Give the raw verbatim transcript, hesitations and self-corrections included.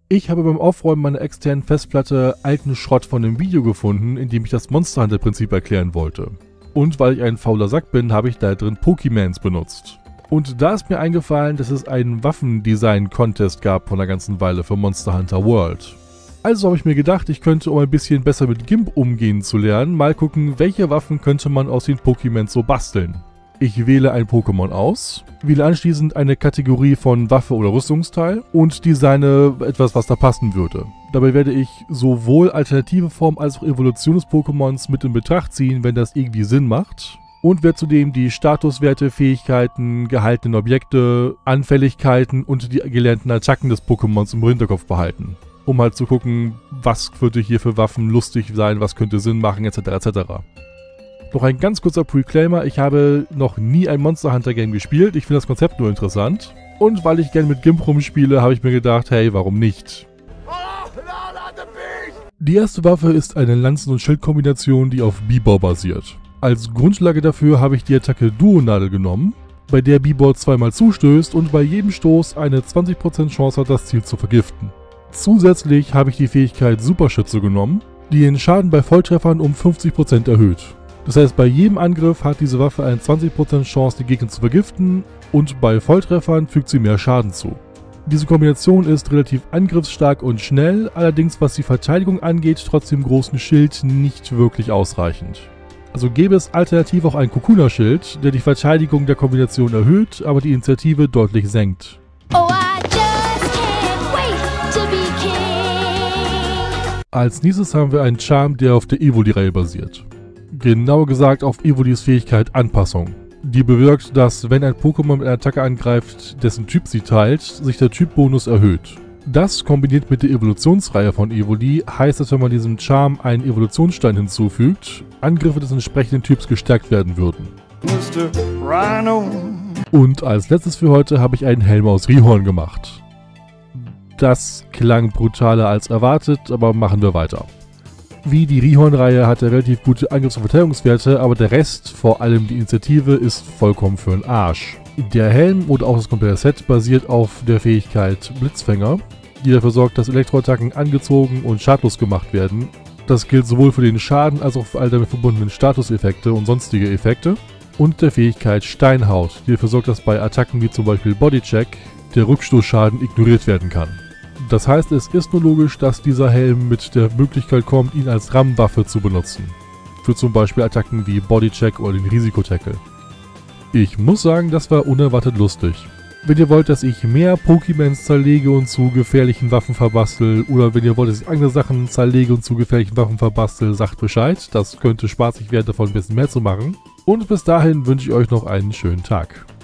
Ich habe beim Aufräumen meiner externen Festplatte alten Schrott von einem Video gefunden, in dem ich das Monster Hunter Prinzip erklären wollte. Und weil ich ein fauler Sack bin, habe ich da drin Pokimans benutzt. Und da ist mir eingefallen, dass es einen Waffendesign-Contest gab vor einer ganzen Weile für Monster Hunter World. Also habe ich mir gedacht, ich könnte, um ein bisschen besser mit GIMP umgehen zu lernen, mal gucken, welche Waffen könnte man aus den Pokimans so basteln. Ich wähle ein Pokémon aus, wähle anschließend eine Kategorie von Waffe oder Rüstungsteil und designe etwas, was da passen würde. Dabei werde ich sowohl alternative Formen als auch Evolution des Pokémons mit in Betracht ziehen, wenn das irgendwie Sinn macht. Und werde zudem die Statuswerte, Fähigkeiten, gehaltenen Objekte, Anfälligkeiten und die gelernten Attacken des Pokémons im Hinterkopf behalten. Um halt zu gucken, was könnte hier für Waffen lustig sein, was könnte Sinn machen, et cetera et cetera. Noch ein ganz kurzer Preclaimer, ich habe noch nie ein Monster Hunter Game gespielt, ich finde das Konzept nur interessant. Und weil ich gerne mit GIMP rumspiele, habe ich mir gedacht, hey, warum nicht? Die erste Waffe ist eine Lanzen- und Schildkombination, die auf B-Bow basiert. Als Grundlage dafür habe ich die Attacke Duo-Nadel genommen, bei der B-Bow zweimal zustößt und bei jedem Stoß eine zwanzig Prozent Chance hat, das Ziel zu vergiften. Zusätzlich habe ich die Fähigkeit Superschütze genommen, die den Schaden bei Volltreffern um fünfzig Prozent erhöht. Das heißt, bei jedem Angriff hat diese Waffe eine zwanzig Prozent Chance, die Gegner zu vergiften und bei Volltreffern fügt sie mehr Schaden zu. Diese Kombination ist relativ angriffsstark und schnell, allerdings was die Verteidigung angeht, trotz dem großen Schild nicht wirklich ausreichend. Also gäbe es alternativ auch einen Kokuna-Schild, der die Verteidigung der Kombination erhöht, aber die Initiative deutlich senkt. Oh, I just can't wait to be king. Als nächstes haben wir einen Charme, der auf der Evoli-Reihe basiert. Genauer gesagt auf Evolis Fähigkeit Anpassung. Die bewirkt, dass wenn ein Pokémon mit einer Attacke angreift, dessen Typ sie teilt, sich der Typbonus erhöht. Das kombiniert mit der Evolutionsreihe von Evoli heißt, dass wenn man diesem Charme einen Evolutionsstein hinzufügt, Angriffe des entsprechenden Typs gestärkt werden würden. Mister Rhino. Und als letztes für heute habe ich einen Helm aus Rhyhorn gemacht. Das klang brutaler als erwartet, aber machen wir weiter. Wie die Rhyhorn-Reihe hat er relativ gute Angriffs- und Verteidigungswerte, aber der Rest, vor allem die Initiative, ist vollkommen für den Arsch. Der Helm und auch das komplette Set basiert auf der Fähigkeit Blitzfänger, die dafür sorgt, dass Elektroattacken angezogen und schadlos gemacht werden. Das gilt sowohl für den Schaden als auch für all damit verbundenen Statuseffekte und sonstige Effekte. Und der Fähigkeit Steinhaut, die dafür sorgt, dass bei Attacken wie zum Beispiel Bodycheck der Rückstoßschaden ignoriert werden kann. Das heißt, es ist nur logisch, dass dieser Helm mit der Möglichkeit kommt, ihn als Rammwaffe zu benutzen. Für zum Beispiel Attacken wie Bodycheck oder den Risikotackle. Ich muss sagen, das war unerwartet lustig. Wenn ihr wollt, dass ich mehr Pokimans zerlege und zu gefährlichen Waffen verbastel, oder wenn ihr wollt, dass ich andere Sachen zerlege und zu gefährlichen Waffen verbastel, sagt Bescheid. Das könnte spaßig werden, davon ein bisschen mehr zu machen. Und bis dahin wünsche ich euch noch einen schönen Tag.